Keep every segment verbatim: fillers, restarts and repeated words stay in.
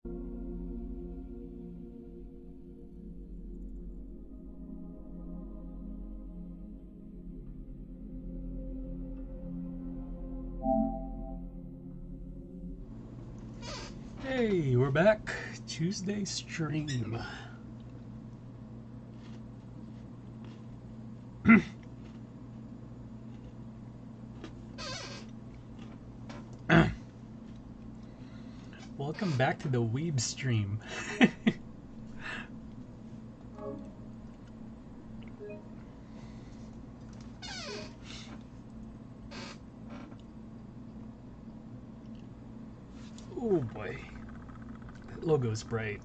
Hey, we're back. Tuesday stream. Welcome back to the Weeb stream. Oh boy. That logo's bright.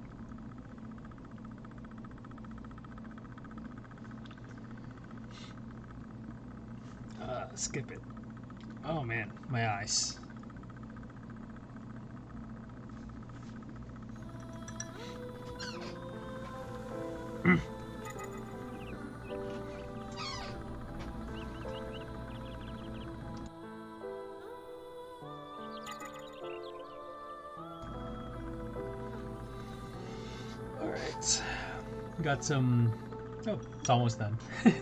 Uh, skip it. Oh man, my eyes. Alright. Got some... Oh, it's almost done.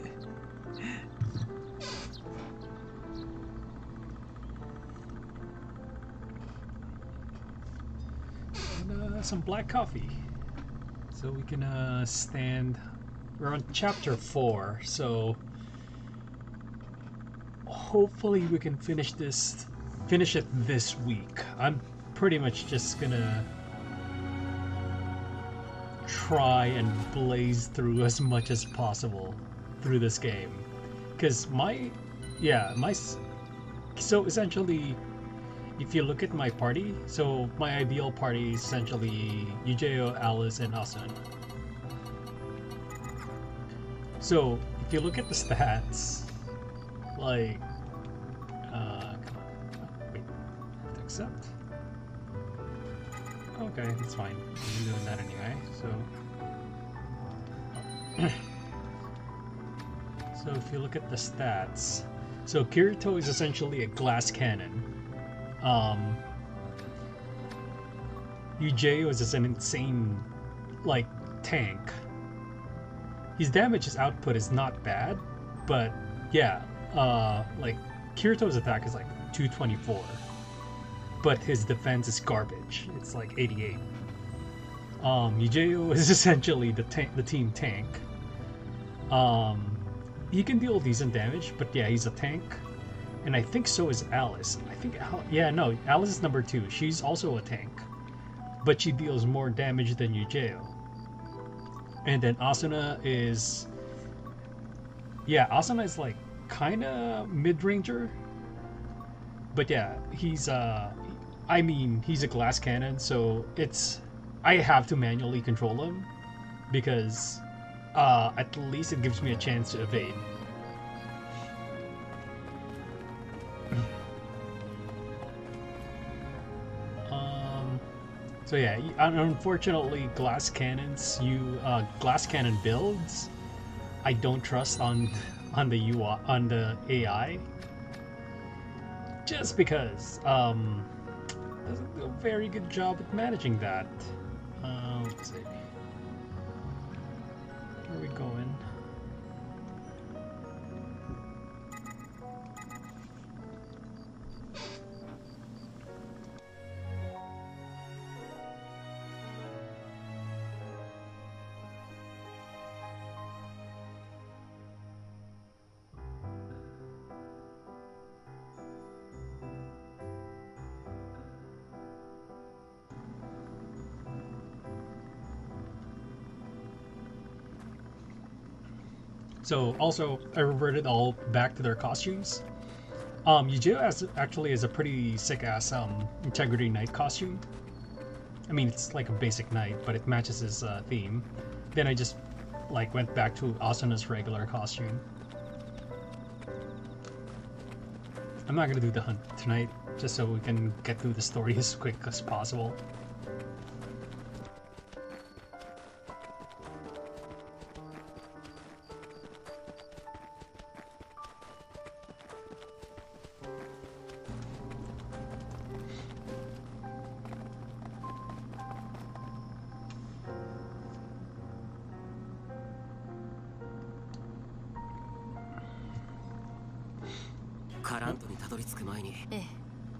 and uh, some black coffee. So we can uh, stand... We're on chapter four, so... Hopefully we can finish this... Finish it this week. I'm pretty much just gonna... try and blaze through as much as possible through this game, because my yeah my so essentially if you look at my party, so my ideal party is essentially Yujeo, Alice, and Asuna. So if you look at the stats, like uh wait, have to accept. Okay, it's fine. I'm doing that anyway, so... Oh. So if you look at the stats... So Kirito is essentially a glass cannon. Um... Yujeo is just an insane, like, tank. His damage output is not bad, but yeah, uh, like, Kirito's attack is like two twenty-four. But his defense is garbage. It's like eighty-eight. Um, Yujeo is essentially the tank, the team tank. Um, he can deal decent damage, but yeah, he's a tank. And I think so is Alice. I think, Al yeah, no, Alice is number two. She's also a tank, but she deals more damage than Yujeo. And then Asuna is, yeah, Asuna is like kind of mid-ranger. But yeah, he's uh. I mean, he's a glass cannon, so it's... I have to manually control him, because uh, at least it gives me a chance to evade. um, so yeah, unfortunately, glass cannons, you uh, glass cannon builds, I don't trust on on the U I, on the A I, just because. Um, doesn't do a very good job at managing that. Uh, let's see. Where are we going? So also, I reverted all back to their costumes. Um, Yujeo has actually is a pretty sick ass um Integrity Knight costume. I mean, it's like a basic knight, but it matches his uh, theme. Then I just like went back to Asuna's regular costume. I'm not gonna do the hunt tonight, just so we can get through the story as quick as possible. ラントにたどり着く前に。 ええ。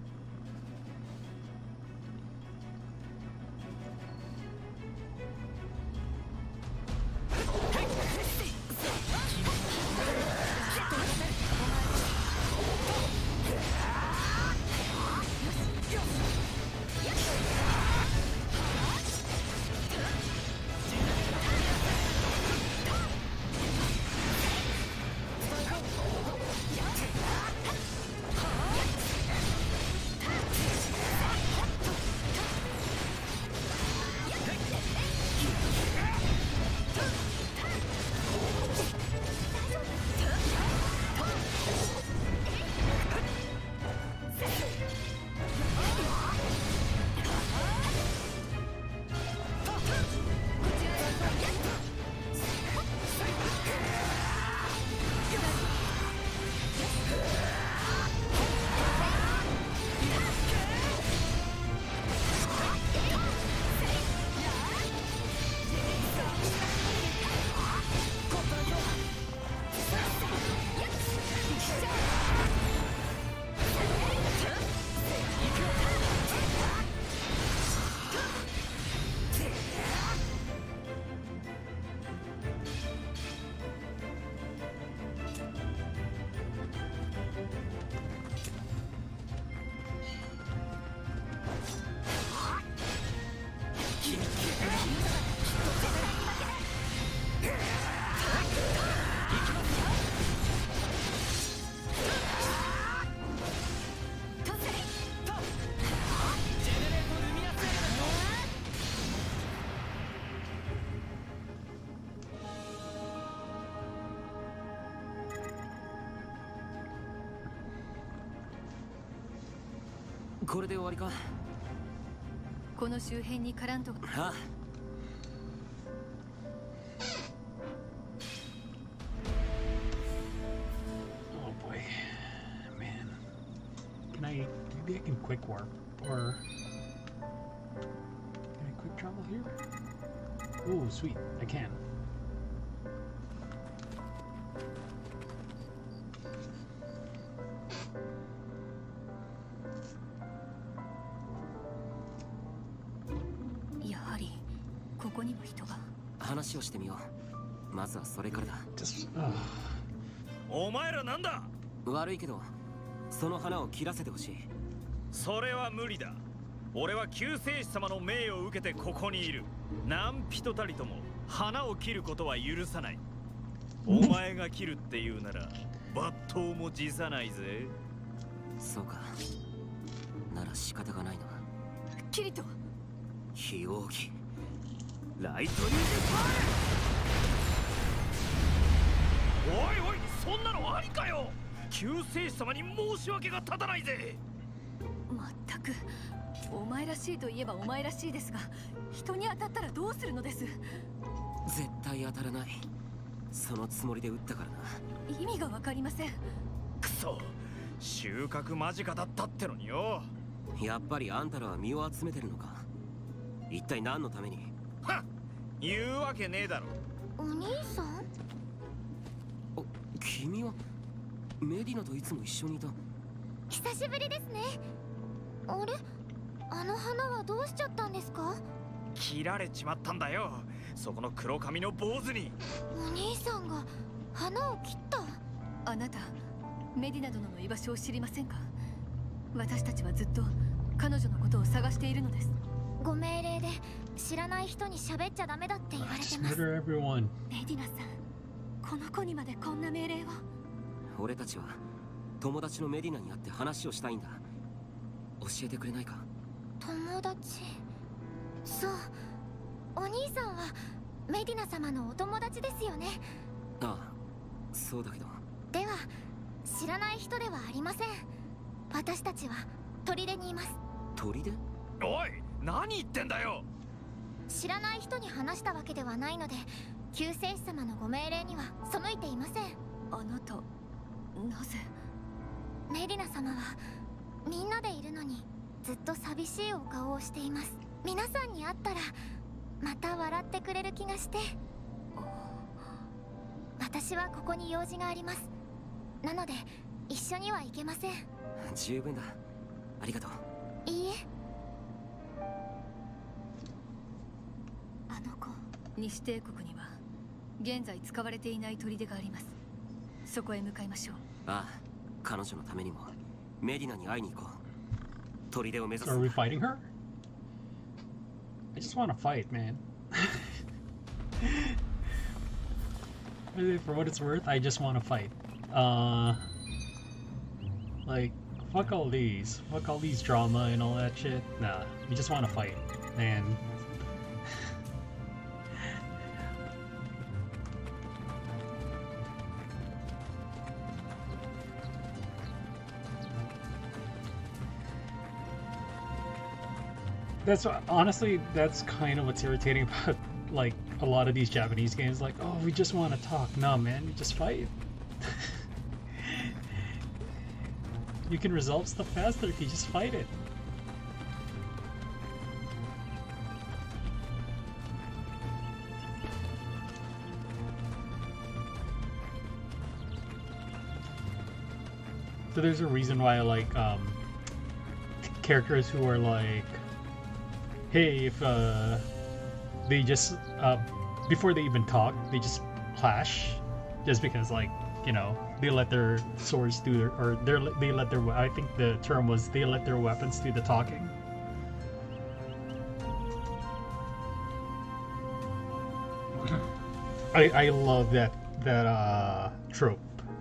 これで終わりか。 この周辺にカラントが。 はあ。 Oh boy, man. Can I? Maybe I can quick warp or can I quick travel here? Oh, sweet, I can. Yeah. ここにも人が。 話をしてみよう。まずはそれからだ。 Just, uh... お前らなんだ。 悪いけどその花を切らせてほしい。 それは無理だ。俺は救世主様の命を受けてここにいる。何人たりとも花を切ることは許さない。お前が切るっていうなら抜刀も辞さないぜ。 そうか。なら仕方がないな。 キリト。 非奥義ライトニングファイル。おいおい、そんなのありかよ。救世主様に申し訳が立たないぜ。 まったくお前らしいといえばお前らしいですが、人に当たったらどうするのです。 絶対当たらない。そのつもりで撃ったからな。 意味がわかりません。 くそ、収穫間近だったってのによ。 やっぱりあんたらは身を集めてるのか。一体何のために。 はっ、言うわけねえだろ。 お兄さん。 お、君はメディナといつも一緒にいた。 久しぶりですね。あれ、あの花はどうしちゃったんですか。 切られちまったんだよ、そこの黒髪の坊主に。 お兄さんが花を切った。あなたメディナ殿の居場所を知りませんか。私たちはずっと彼女のことを探しているのです。ご命令で知らない人に喋っちゃダメだって言われてます。メディナさん、この子にまでこんな命令を。 俺たちは友達のメディナに会って話をしたいんだ。教えてくれないか。 友達。そう、お兄さんはメディナ様のお友達ですよね。 ああ、そうだけど。 では知らない人ではありません。私たちは砦にいます。 砦？ おい、何言ってんだよ。 知らない人に話したわけではないので、救世主様のご命令には背いていません。あなた、なぜ。メディナ様はみんなでいるのにずっと寂しいお顔をしています。皆さんに会ったらまた笑ってくれる気がして。私はここに用事があります。なので一緒には行けません。 十分だ。ありがとう。 いいえ。 あの子、西帝国には現在使われていない砦があります。そこへ向かいましょう。 ああ、彼女のためにもメディナに会いに行こう。砦を目指す。 Are we fighting her? I just want to fight, man. For what it's worth, I just want to fight. Uh, like, fuck all these. Fuck all these drama and all that shit. Nah, we just want to fight, man. That's honestly, that's kind of what's irritating about like a lot of these Japanese games. Like, oh, we just want to talk. No, man, you just fight. You can resolve stuff faster if you just fight it. So there's a reason why I like um, characters who are like, hey, if uh, they just uh, before they even talk, they just clash, just because, like, you know, they let their swords do their, or they they let their, I think the term was they let their weapons do the talking. I I love that that uh trope.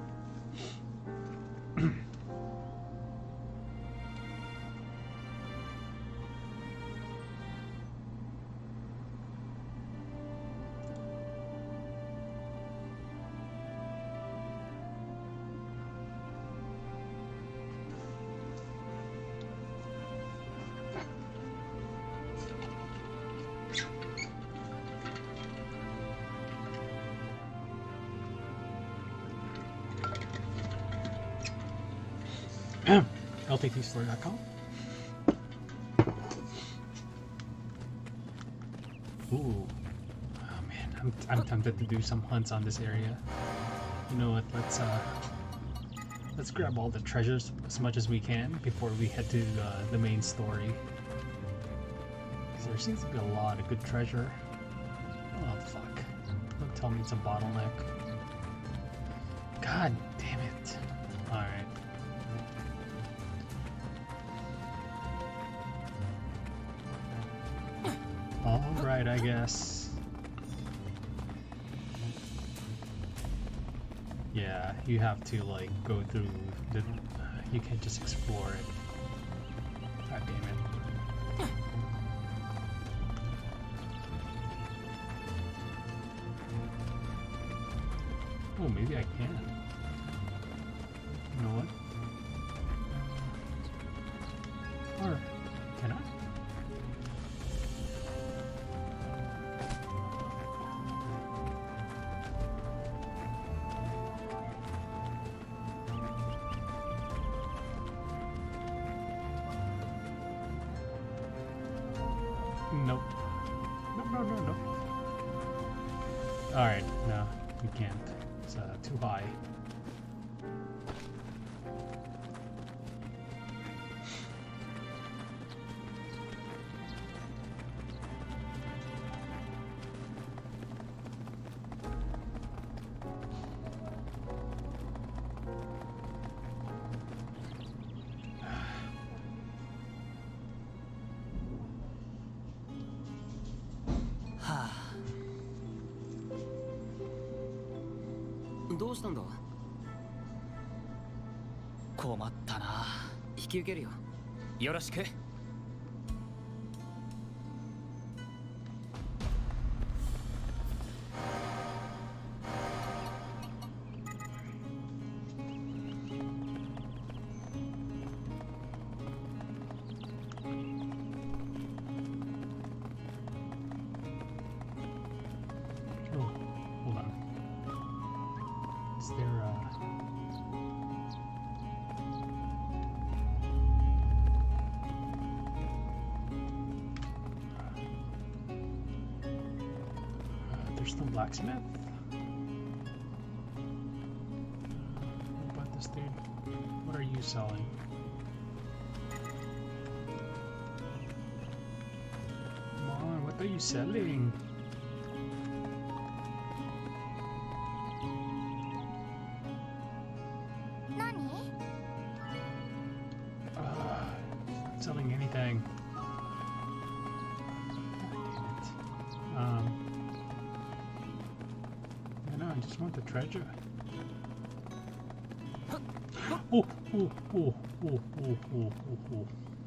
L T T store dot com. Ooh, oh man, I'm I'm tempted to do some hunts on this area. You know what? Let's uh, let's grab all the treasures as much as we can before we head to uh, the main story. Because there seems to be a lot of good treasure. Oh fuck! Don't tell me it's a bottleneck. God damn it! All right. Alright, I guess. Yeah, you have to like go through the... You can't just explore it. God damn it. Oh, maybe I can. You know what? Or can I? Nope. No, no, no, no. Alright, no, we can't. It's uh, too high. Ha. どうしたんだ？ 困ったな。 引き受けるよ。 よろしく。 The blacksmith. What about this dude? selling. Come on, what are you selling? Nani? Uh, not selling anything. Damn it. Um, I know, I just want the treasure. Oh, oh, oh, oh, oh, oh, oh, oh.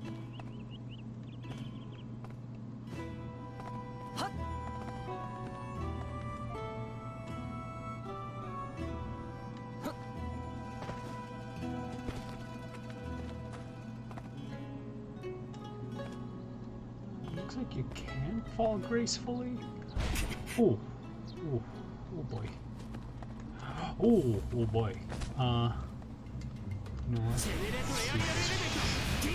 Looks like you can fall gracefully. Oh, oh, oh boy. Oh, oh boy. Uh, you know what? Let's see.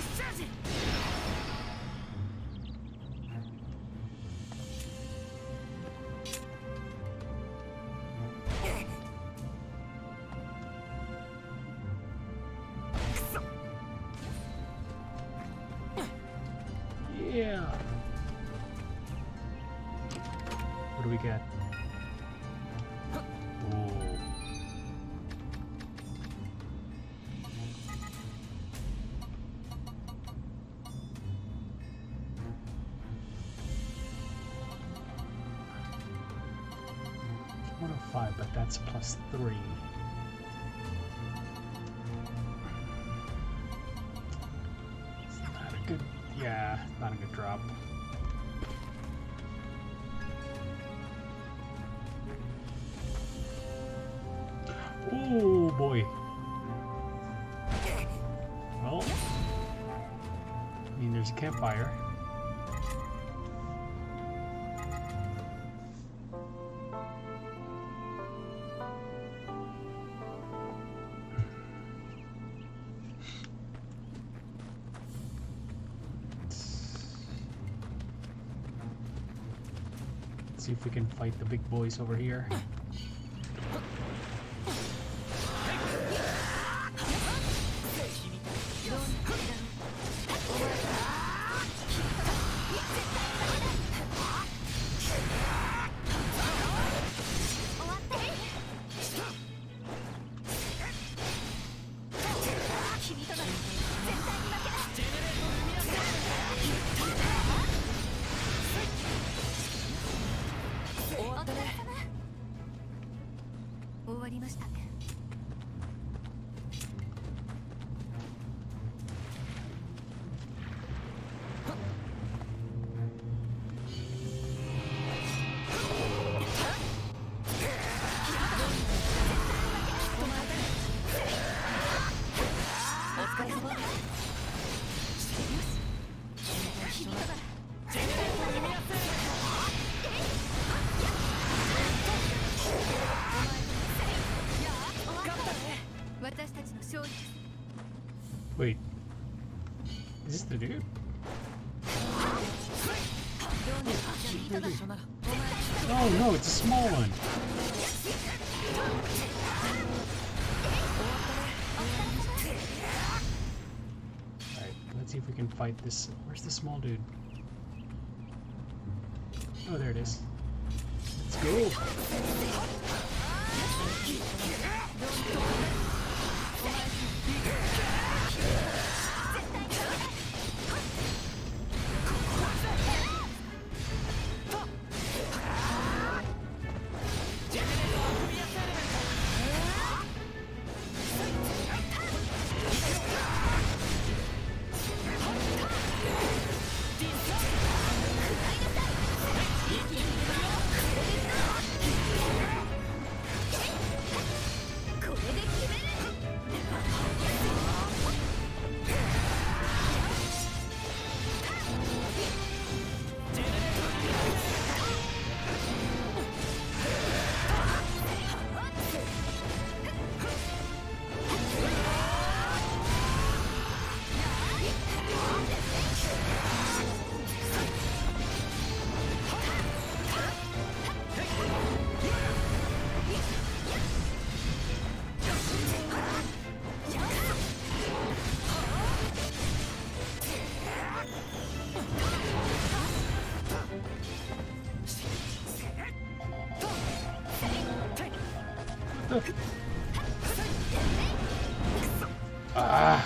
Yeah. What do we get? Oh. one oh five, but that's plus three. It's not a good, yeah, not a good drop. Oh boy. Well, I mean, there's a campfire. See if we can fight the big boys over here. Wait, is this the dude? Oh no, it's a small one. Alright, let's see if we can fight this. Where's the small dude? Oh, there it is. Let's go. Ah.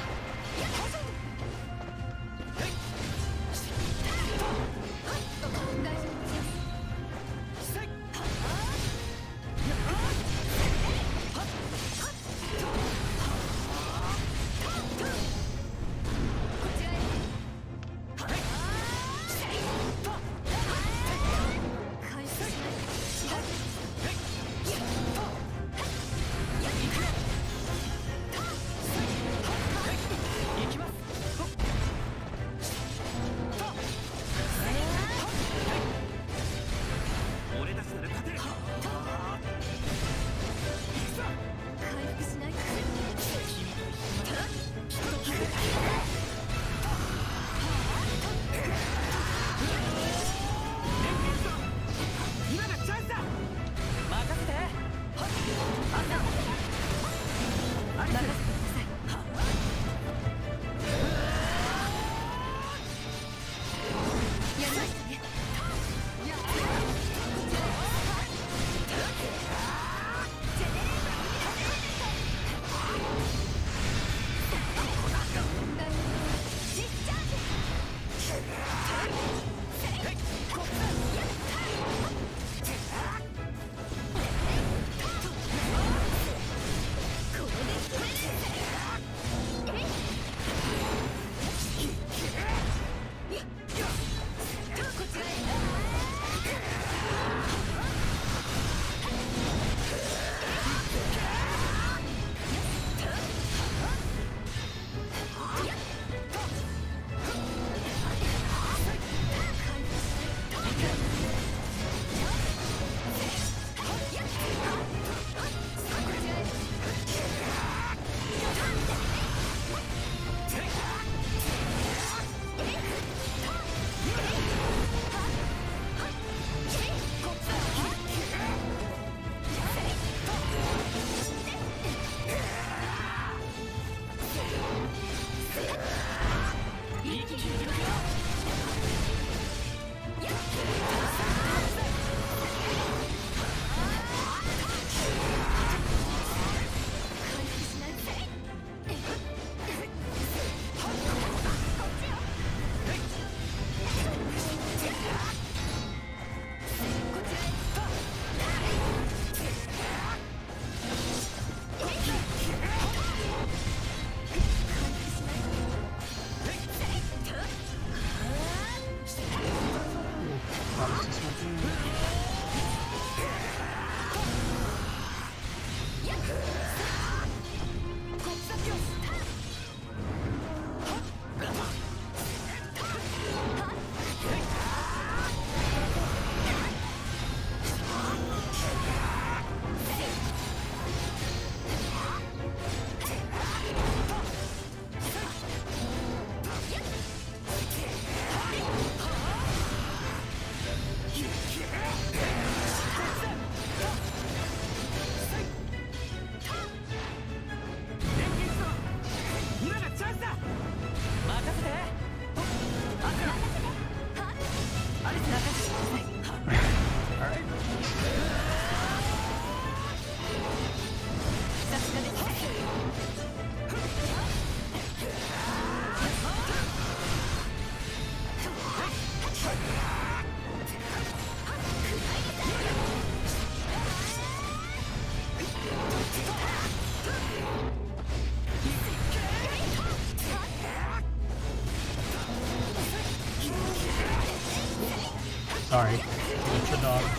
Sorry. It's a dog.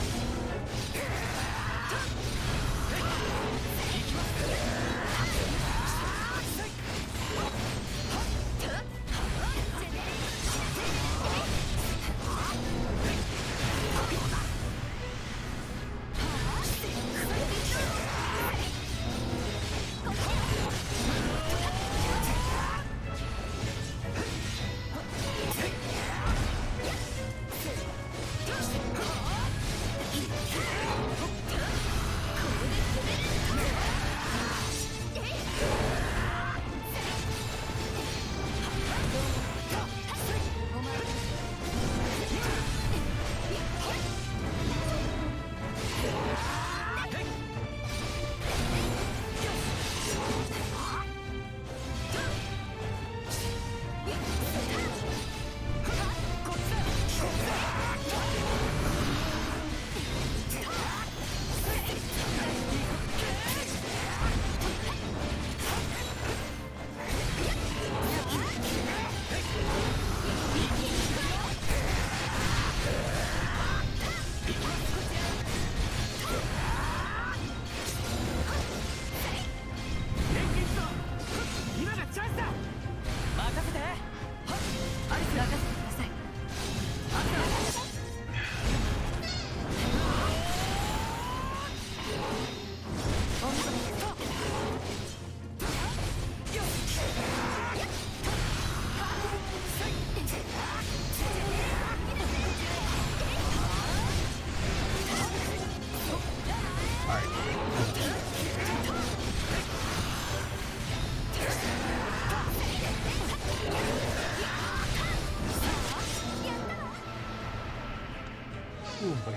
Oh boy.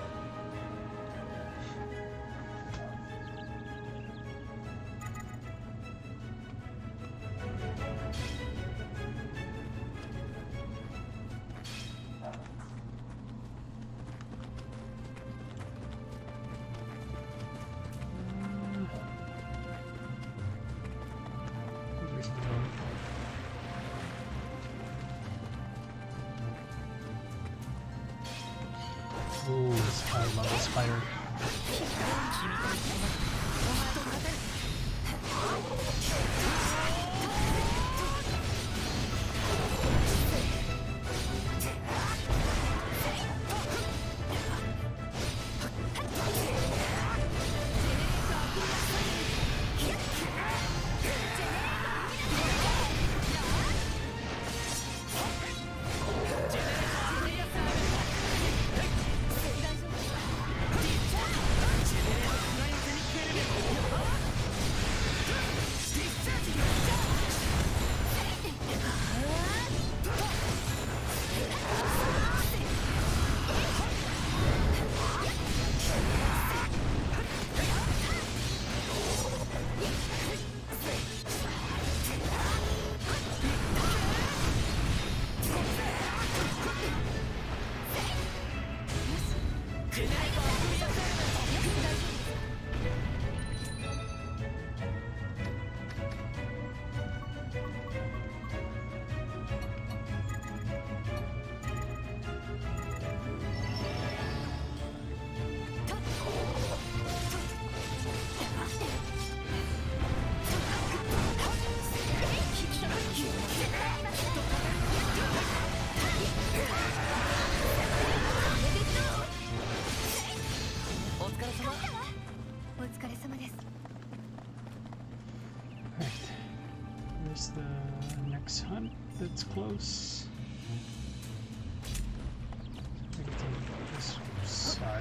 Ooh, I love this spider. That's close. I can take this side.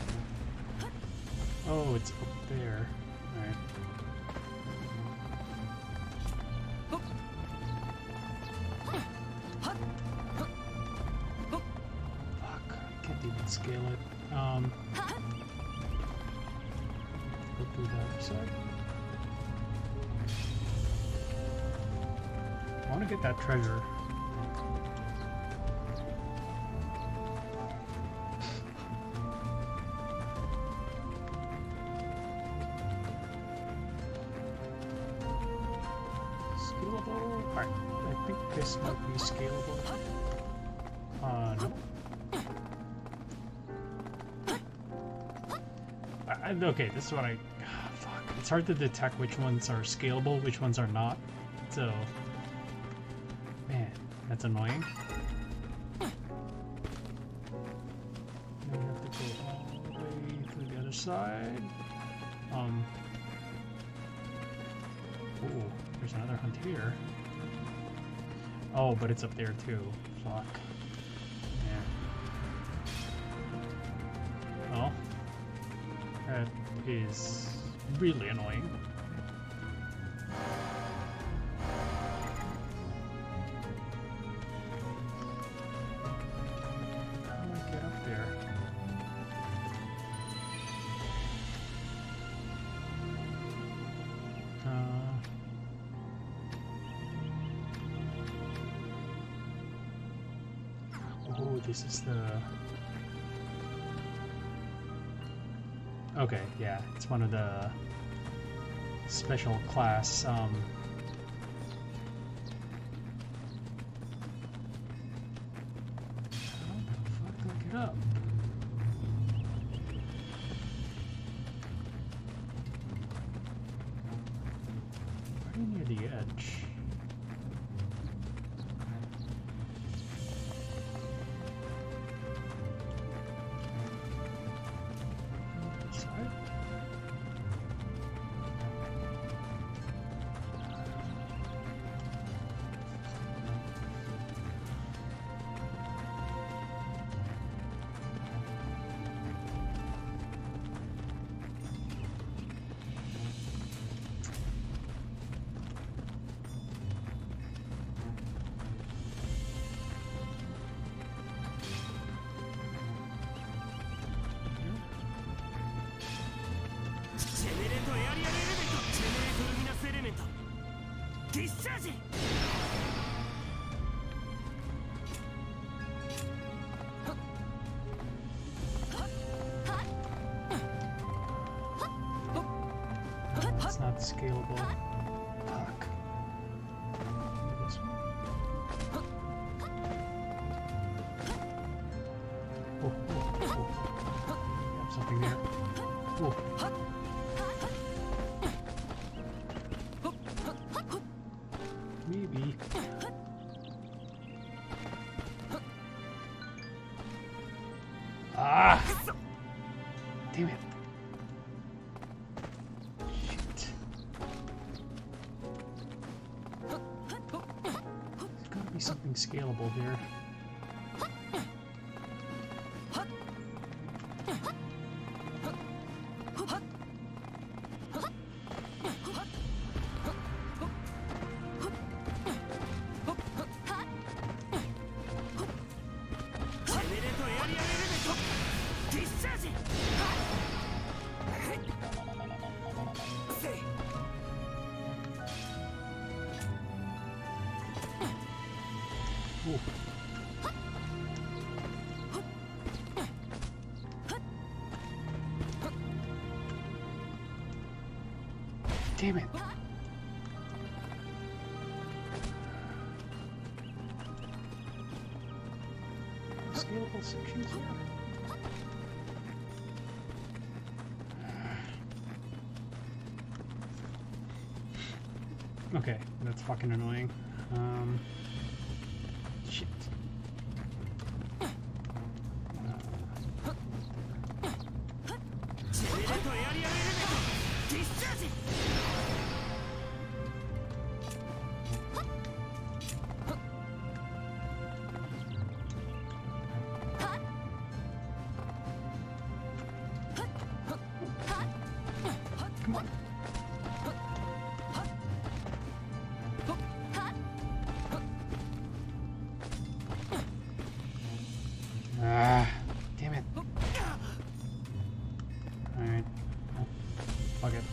Oh, it's up there. Alright. Fuck, I can't even scale it. Um, go through the other side. I want to get that treasure. Scalable? Alright, I think this might be scalable. Uh, no. I, I, okay, this is what I... Oh, fuck. It's hard to detect which ones are scalable, which ones are not. So... Man, that's annoying. Now we have to go all the way through the other side. Um. Oh, there's another hunt here. Oh, but it's up there too. Fuck. Yeah. Well, that is really annoying. This is the... Okay, yeah, it's one of the special class, um... how the fuck do I get up? Pretty near the edge. scalable attack. This one. Oh, oh, oh. Have something there. Oh. Maybe. Ah! Damn it. Shit. There's gotta be something scalable here. Ooh. Damn it. Scalable sections here. Okay, that's fucking annoying. Um, shit. Come on. Ah, damn it. Alright. Oh, fuck it.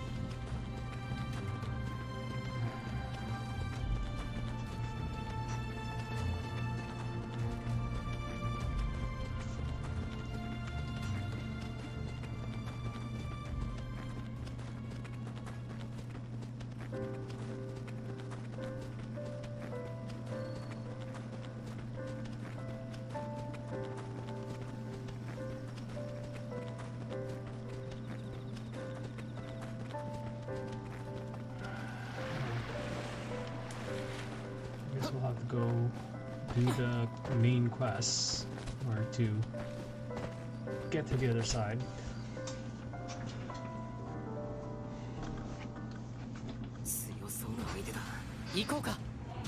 I guess we'll have to go do the main quests or to get to the other side. 強そうな相手だ。行こうか。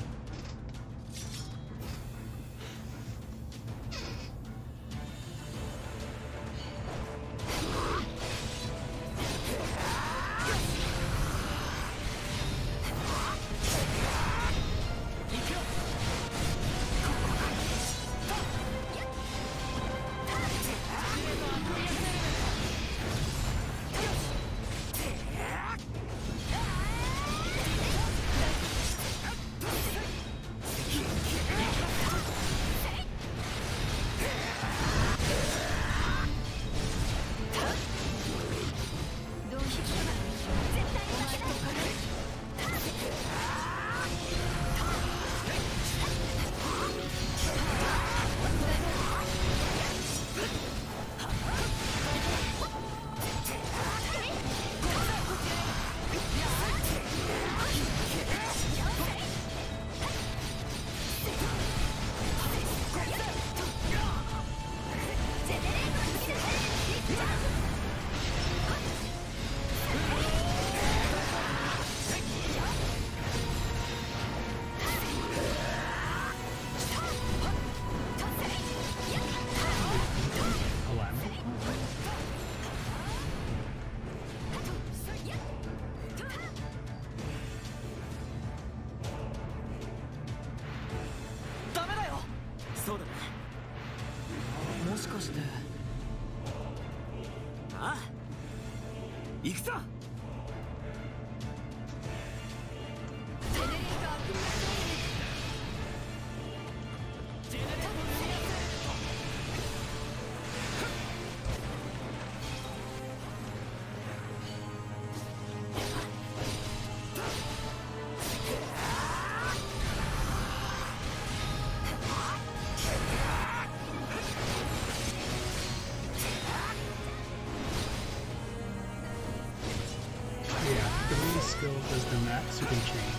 そうだな。もしかして。ああ。行くぞ。 else you can chain.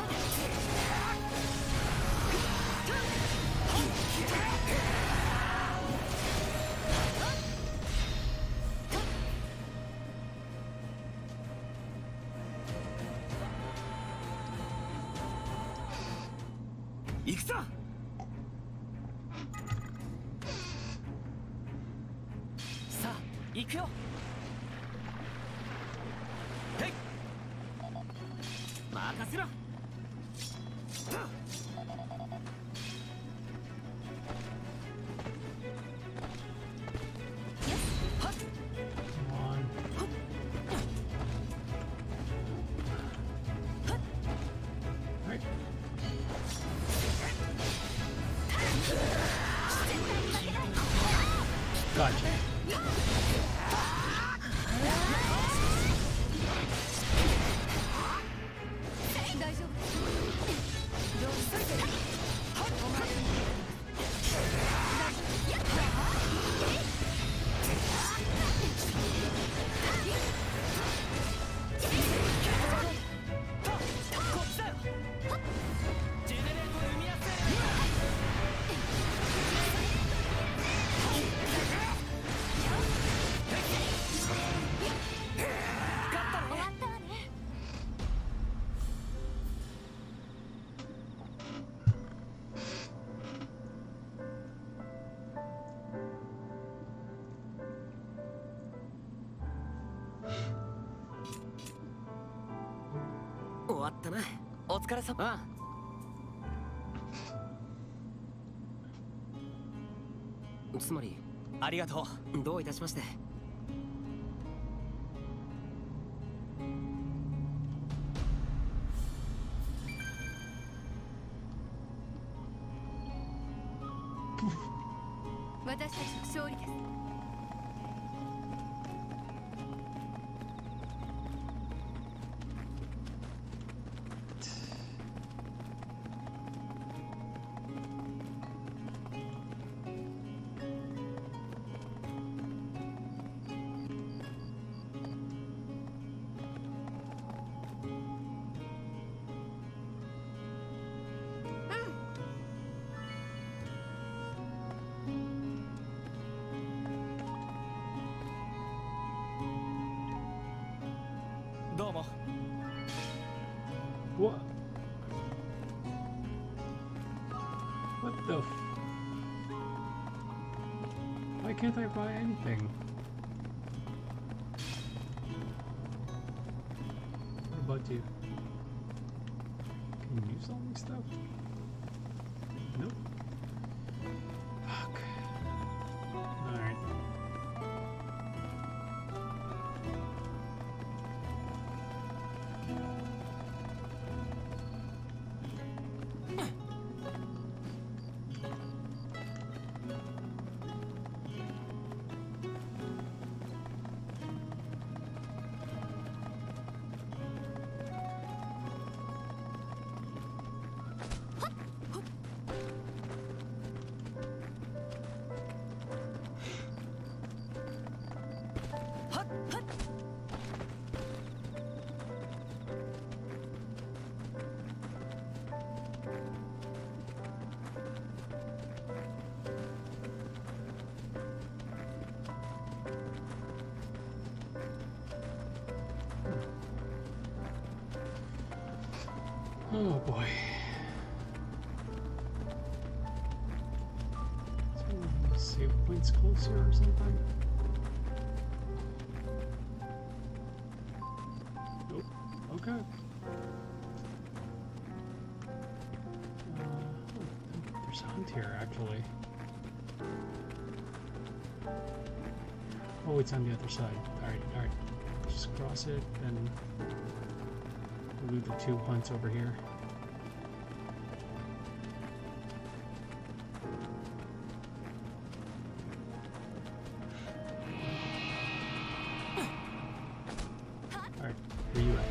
Gotcha. 終わったな。 お疲れ様。 ああ。つまりありがとう。 どういたしまして。 私たちの勝利です。 どうも。 What? What the f- Why can't I buy anything? What about you? Can you sell me stuff? Nope. Fuck. Alright. Oh boy. So, save points closer or something? Nope. Okay. Uh, oh, there's a hunt here actually. Oh, it's on the other side. Alright, alright. Just cross it, then we'll do the two hunts over here. Alright, where you at?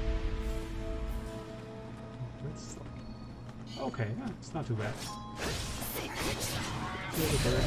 That's okay, yeah, it's not too bad. Kill the bird.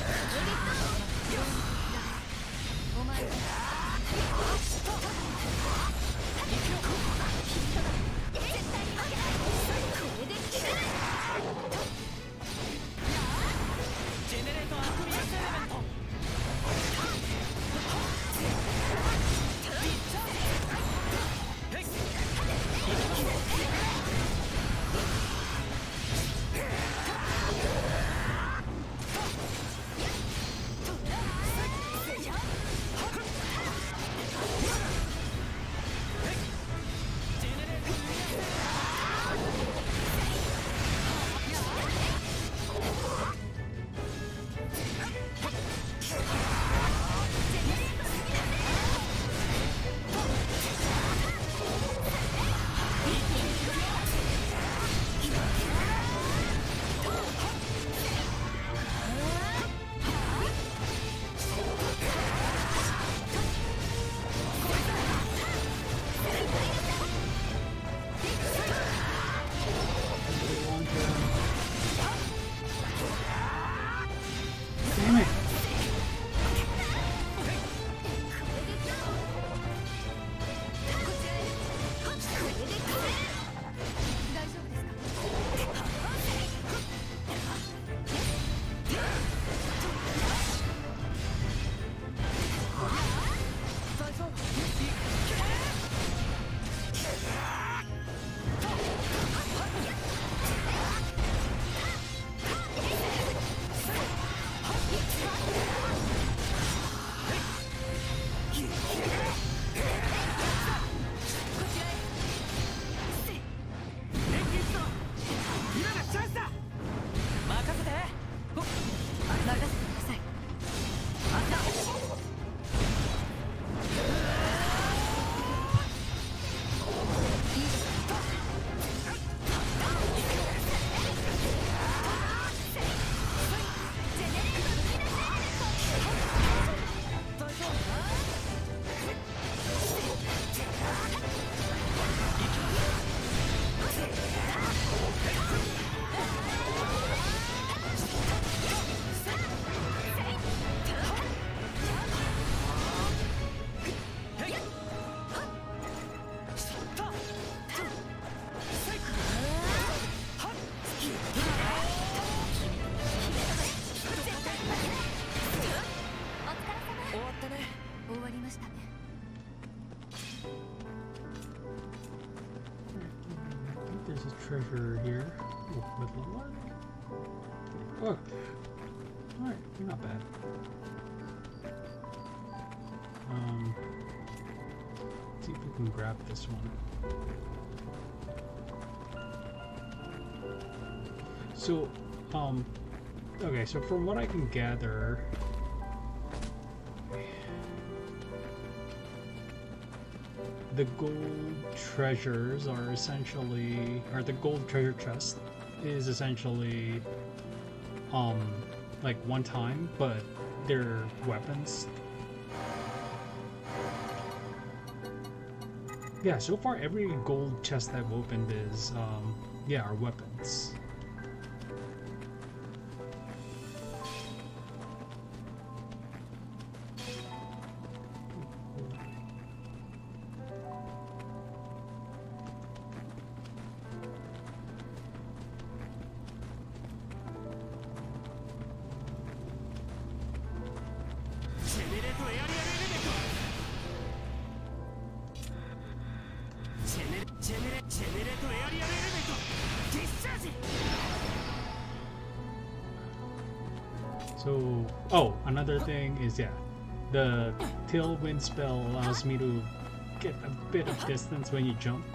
treasure here. Oh, with the what? Oh, alright, not bad. Um, let's see if we can grab this one. So, um, okay, so from what I can gather, the gold treasures are essentially, or the gold treasure chest is essentially, um, like one time, but they're weapons. Yeah, so far every gold chest I've opened is, um, yeah, are weapons. So, oh, another thing is, yeah, the tailwind spell allows me to get a bit of distance when you jump.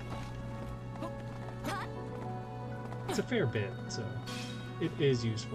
It's a fair bit, so it is useful.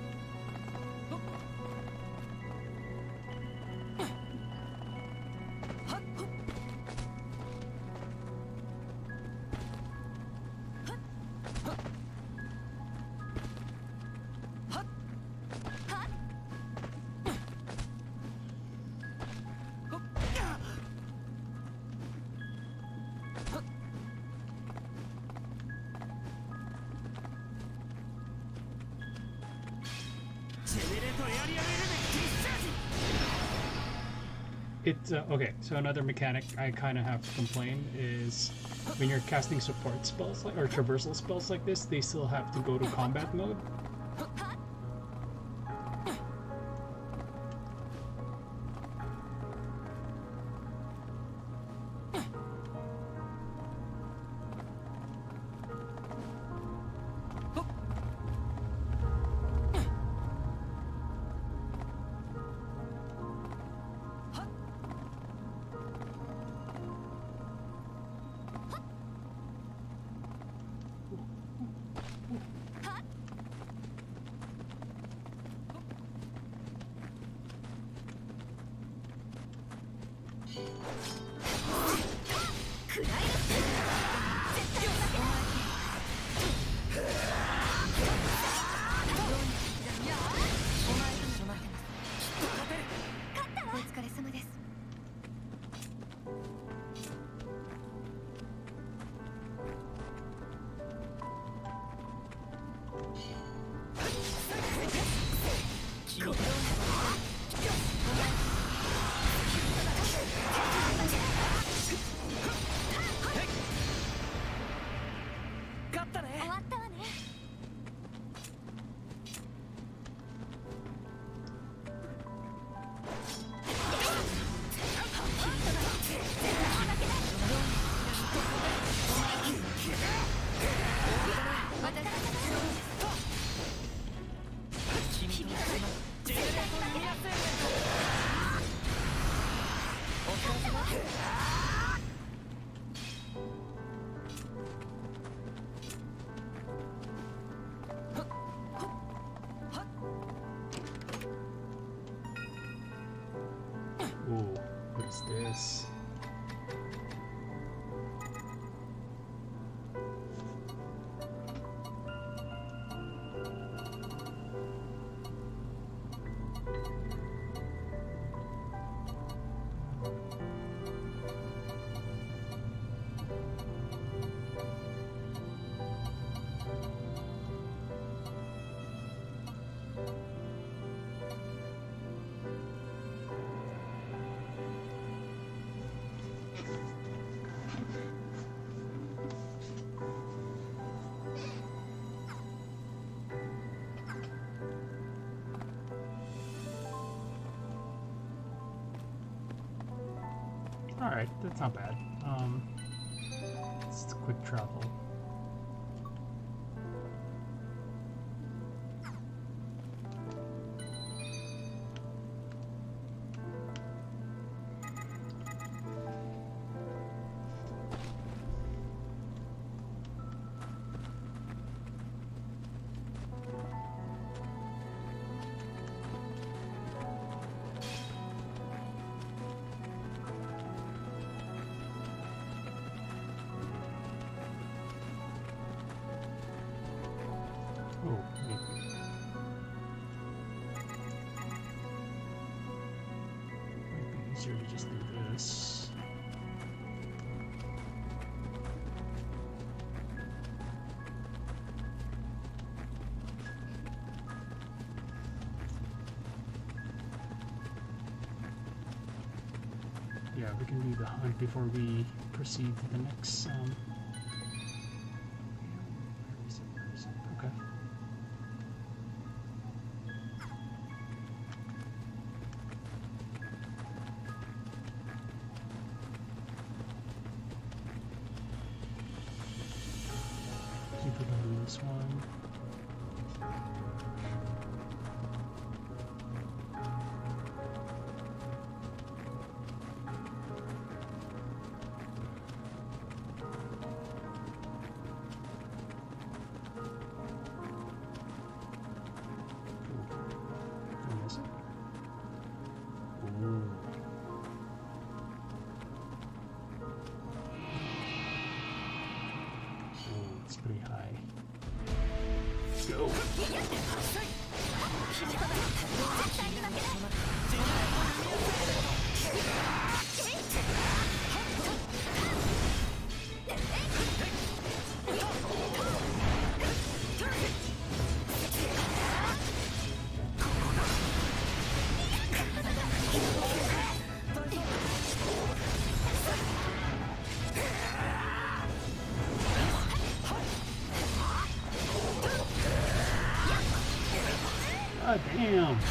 It's uh, okay, so another mechanic I kind of have to complain is when you're casting support spells like, or traversal spells like this, they still have to go to combat mode. Ooh, what is this? Alright, that's not bad. Um, it's quick travel. easier to just do this. Yeah, we can do the hunt before we proceed to the next. Um, where is it? Where is it? Okay. Keep it on this one. Pretty high. Let's go. God damn.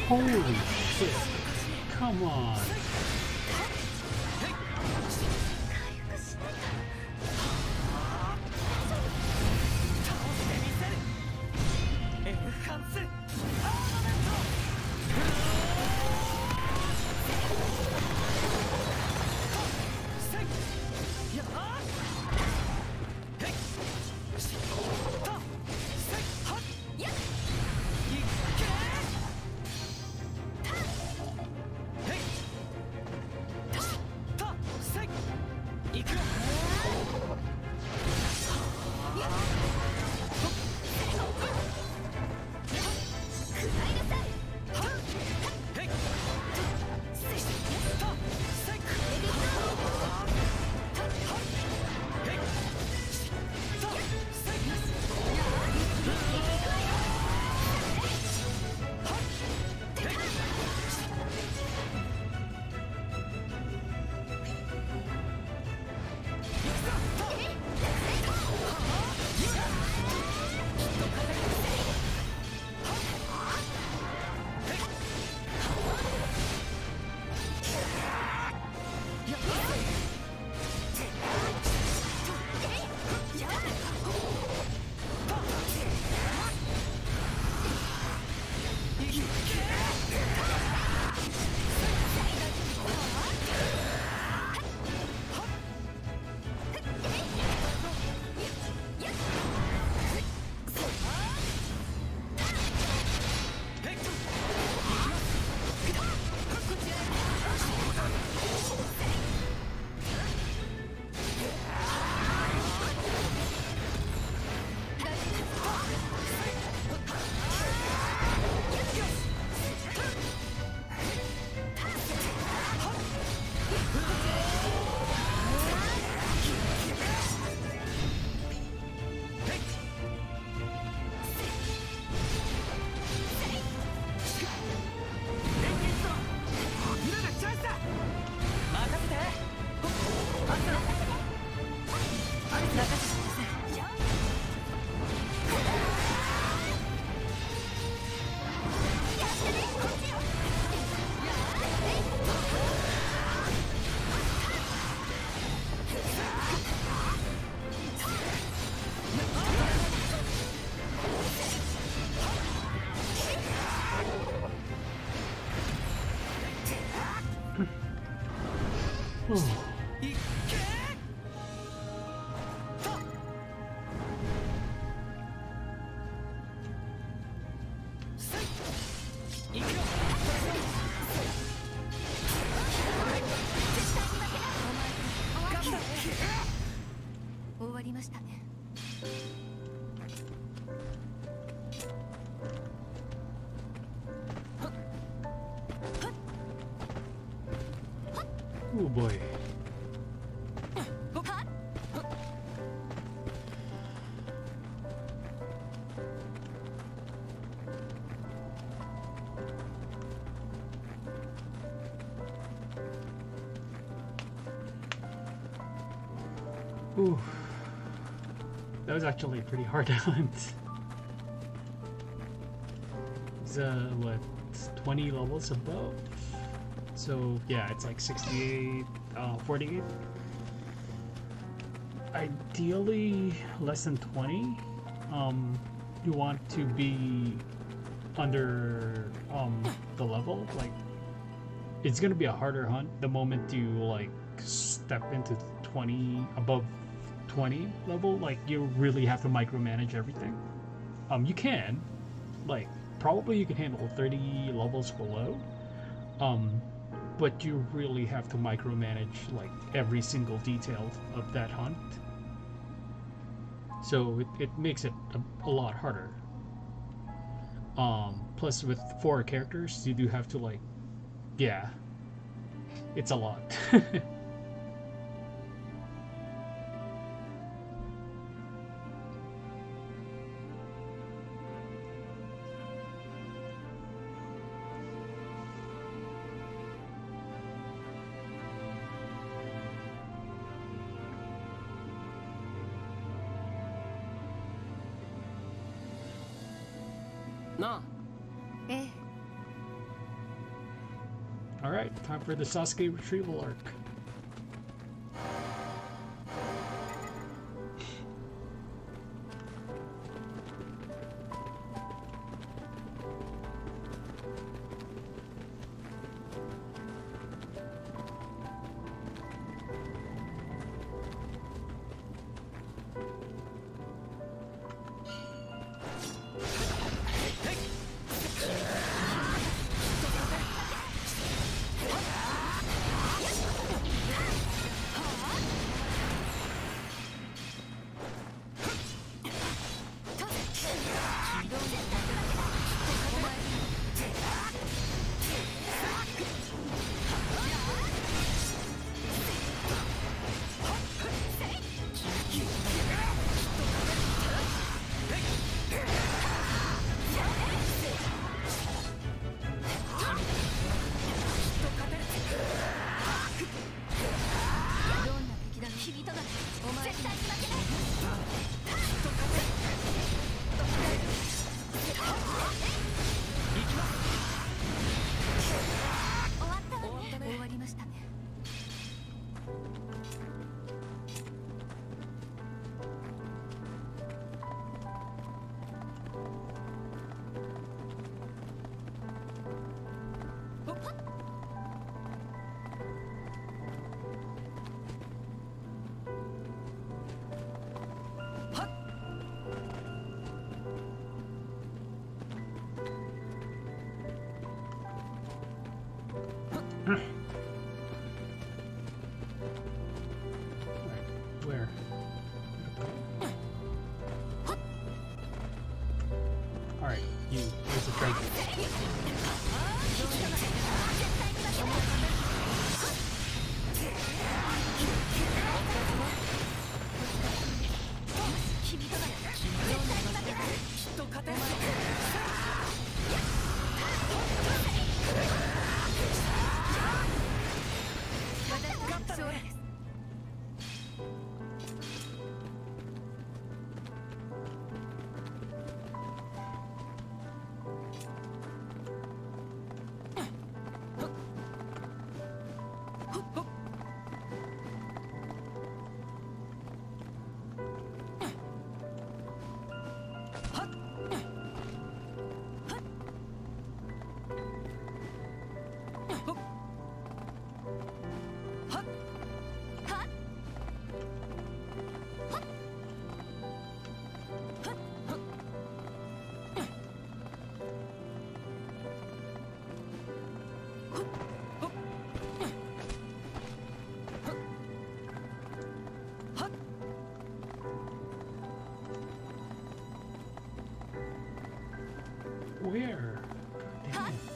Holy shit. Come on. Oh boy. Ooh. That was actually a pretty hard hunt. It's uh, what, twenty levels above? So yeah, it's like sixty-eight, uh, forty-eight. Ideally less than twenty. Um, you want to be under um, the level. Like, it's gonna be a harder hunt the moment you like step into twenty, above twenty level. Like, you really have to micromanage everything. Um, you can, like, probably you can handle thirty levels below. Um, but you really have to micromanage like every single detail of that hunt. So it, it makes it a, a lot harder. Um, plus with four characters, you do have to like, yeah, it's a lot. Alright, time for the Sasuke retrieval arc. Where? Alright, you. Where's the treasure? Where? God damn it.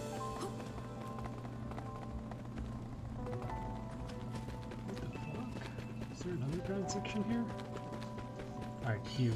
What the fuck? Is there an underground section here? Alright, Q.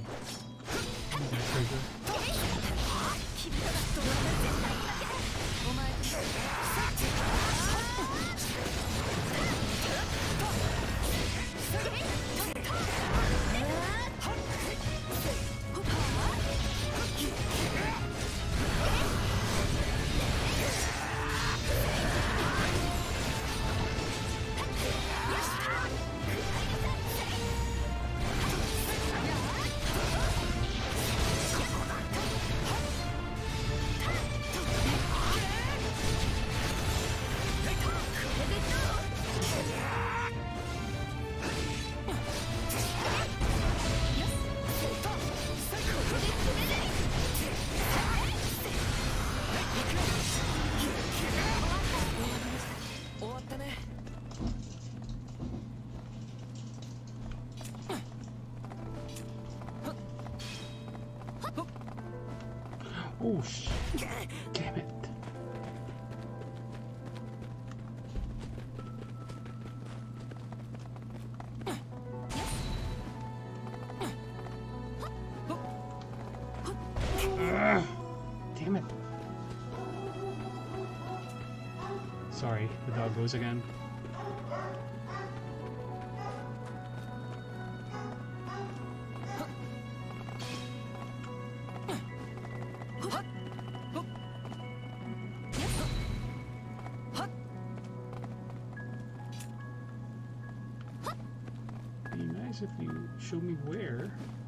Oh shit. Damn it. Ugh. Damn it. Sorry, the dog goes again. Be nice if you show me where.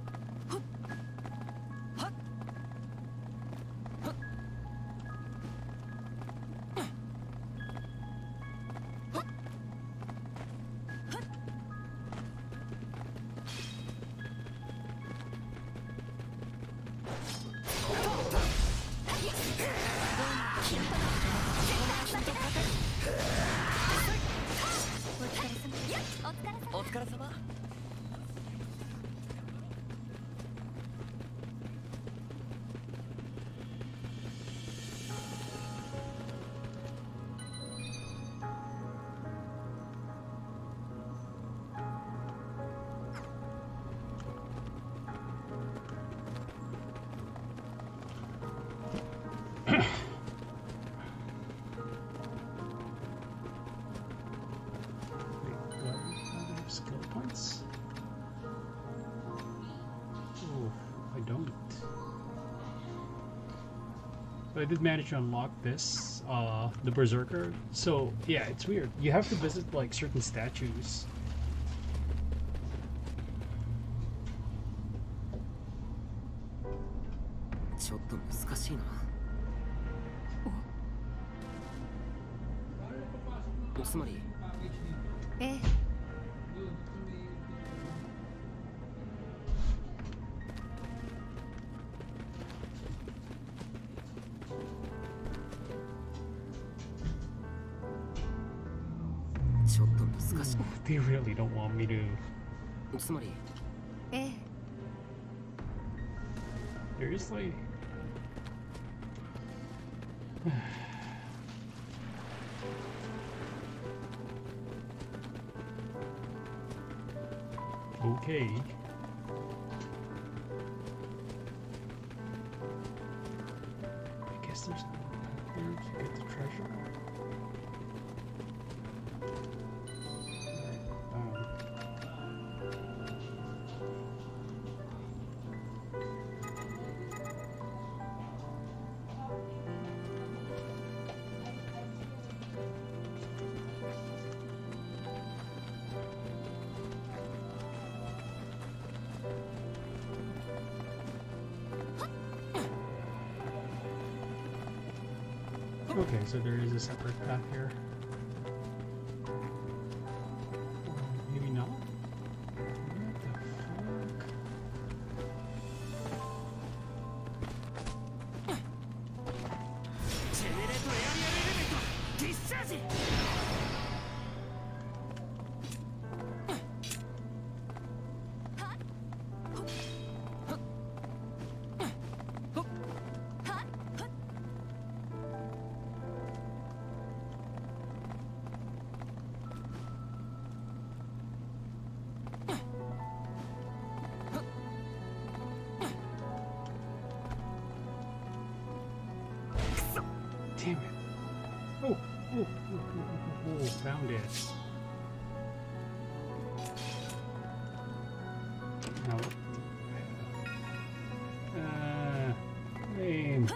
I did manage to unlock this, uh, the Berserker. So yeah, it's weird. You have to visit like certain statues. Eh. ちょっと難しい。 They really don't want me to. つまり、 ええ。 Seriously? Okay. I guess there's no there to get the treasure. Okay, so there is a separate path here. Maybe not. What the fuck? Damn it. Oh, oh, oh, oh, oh, oh, found it. Now, uh, lame.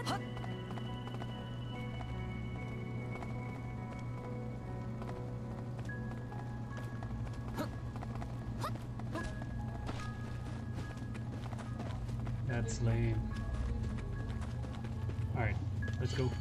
That's lame. Alright, let's go.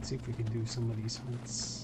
Let's see if we can do some of these hunts.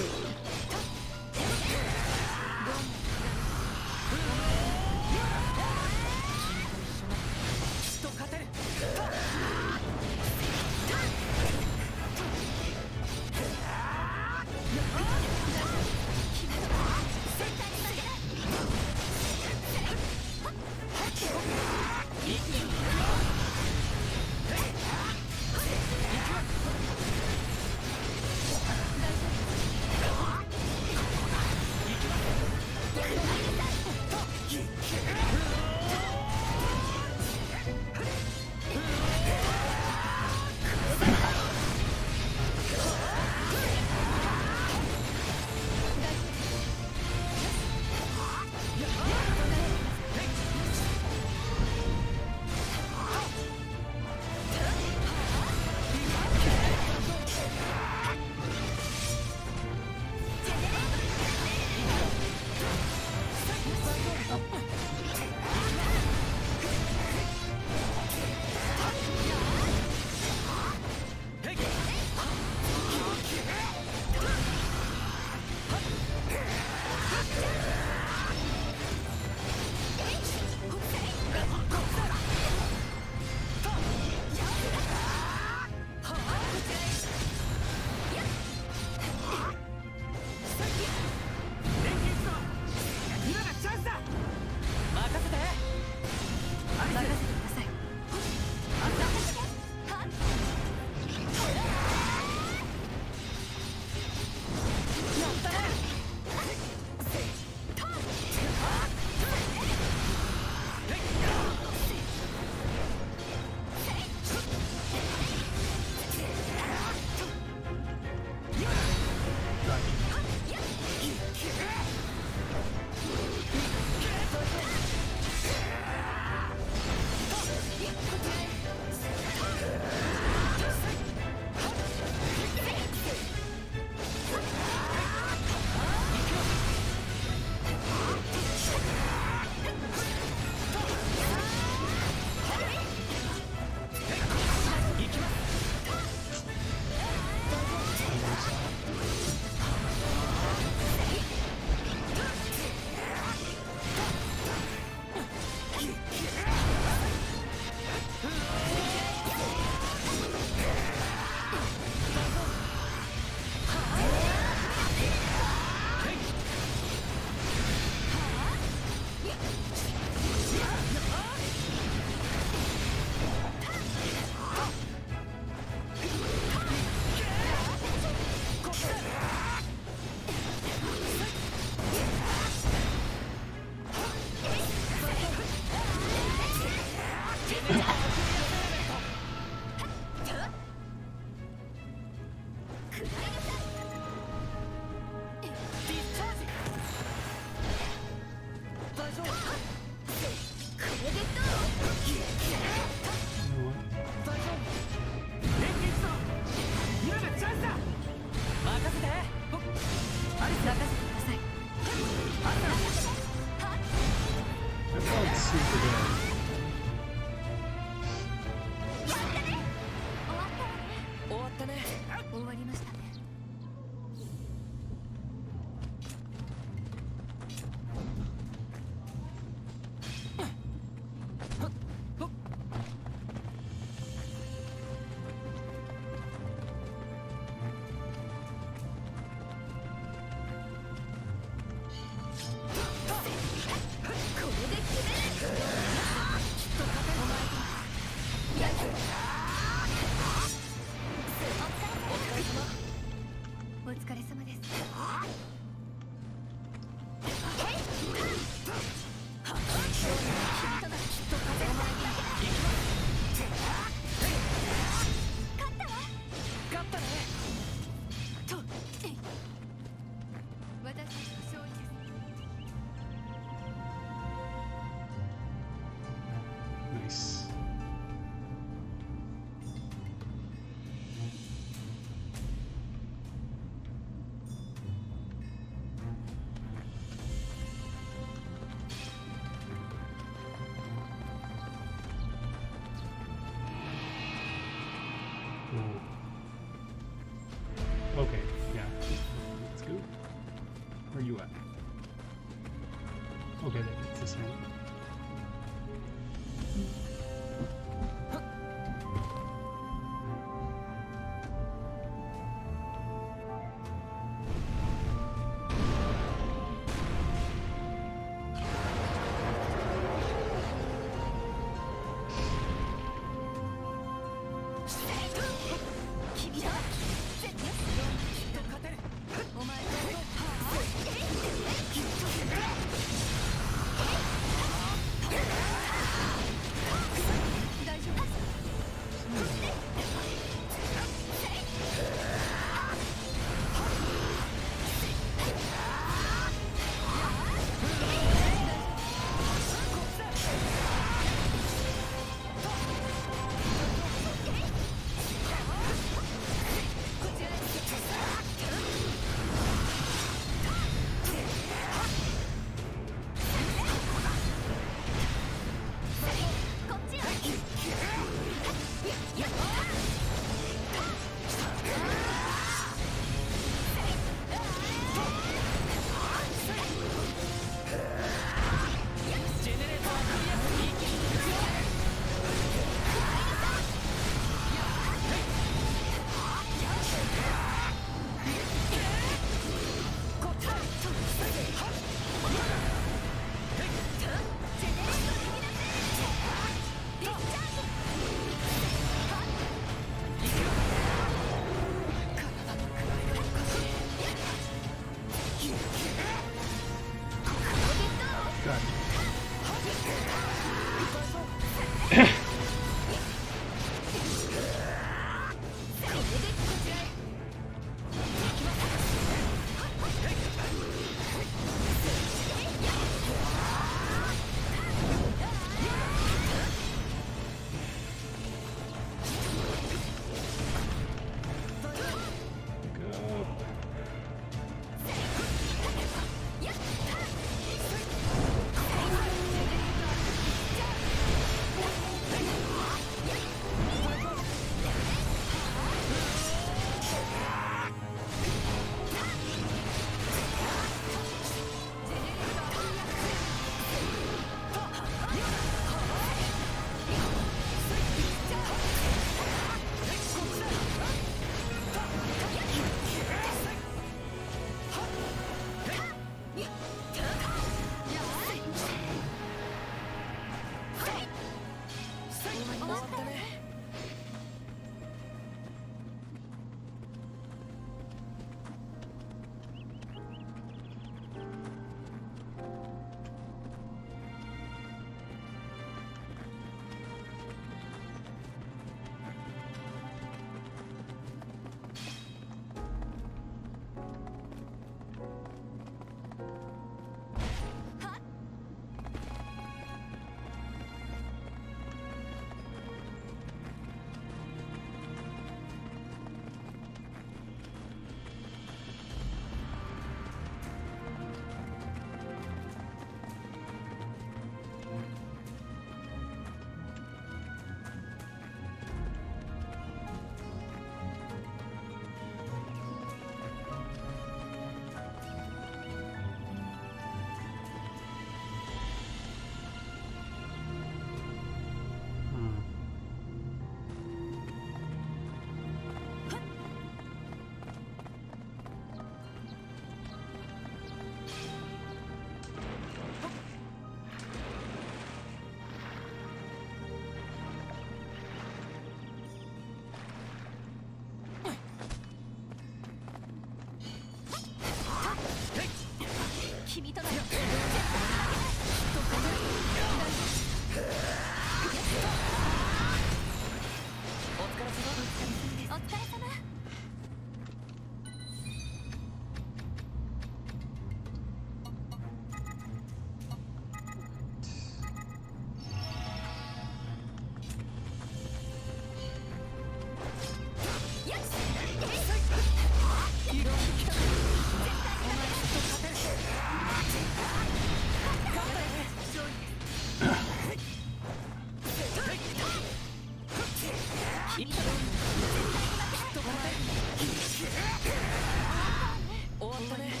終わったね。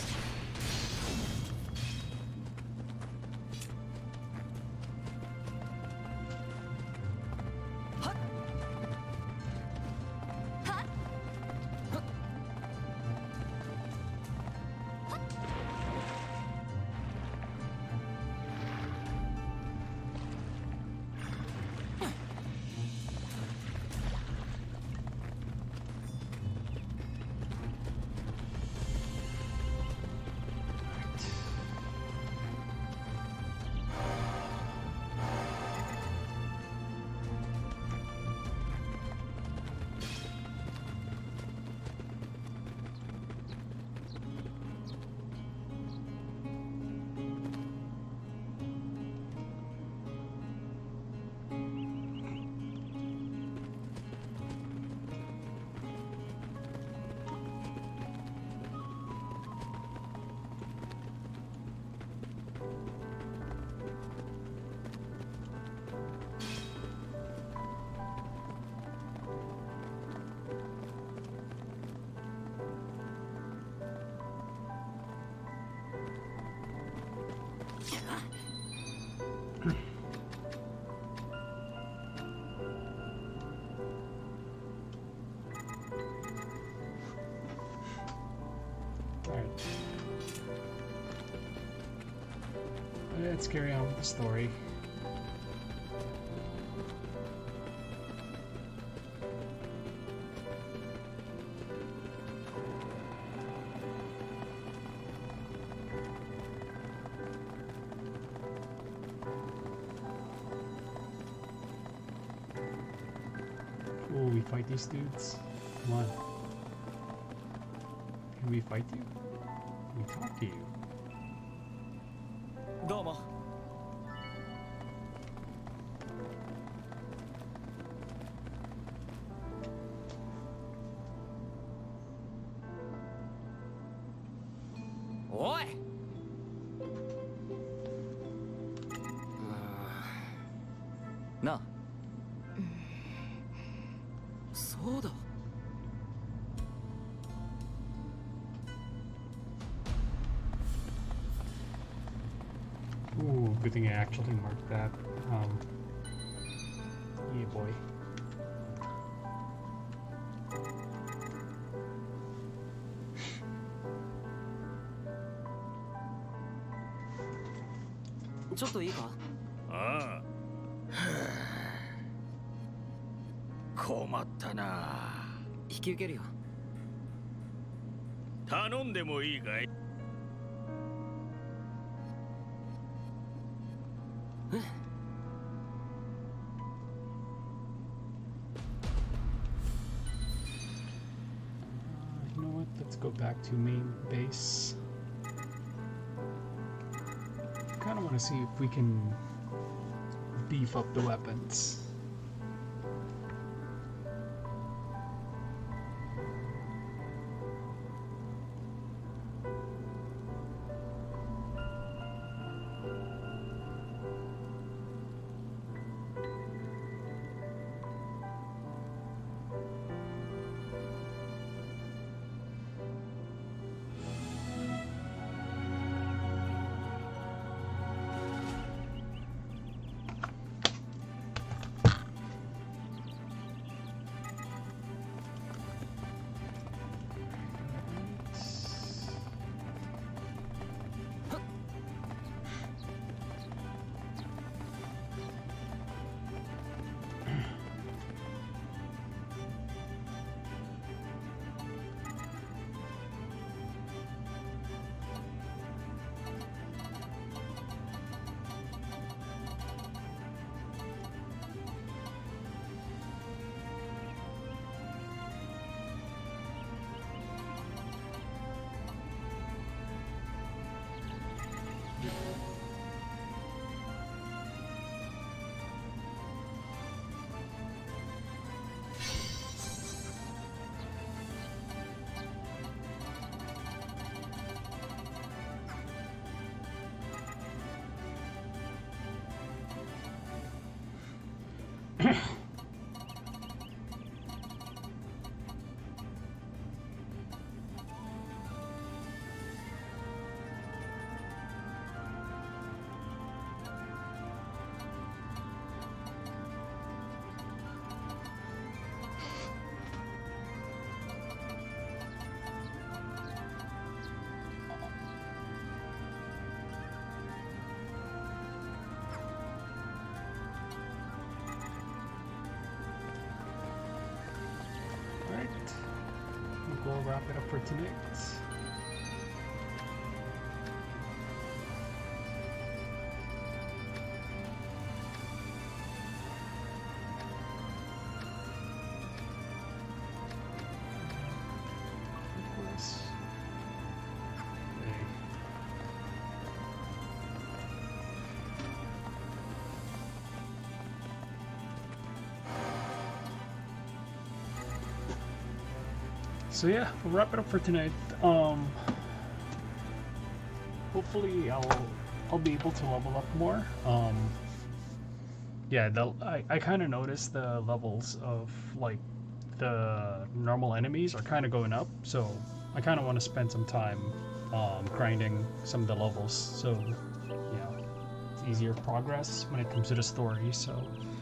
Let's carry on with the story. Oh, we fight these dudes? Come on. Can we fight you? Can we talk to you? どうも。おい。なあ。 そうだ。 Ooh, good thing I actually marked that. Um, yeah, boy. Just いいか? ああ。困ったな。 引き受けるよ。 頼んでもいいかい? Go back to main base. Kind of want to see if we can beef up the weapons. right. We'll go wrap it up for tonight. So yeah, we'll wrap it up for tonight. Um, hopefully I'll I'll be able to level up more. Um, yeah, the, I I kind of noticed the levels of like the normal enemies are kind of going up, so I kind of want to spend some time um, grinding some of the levels. So yeah, it's easier progress when it comes to the story. So.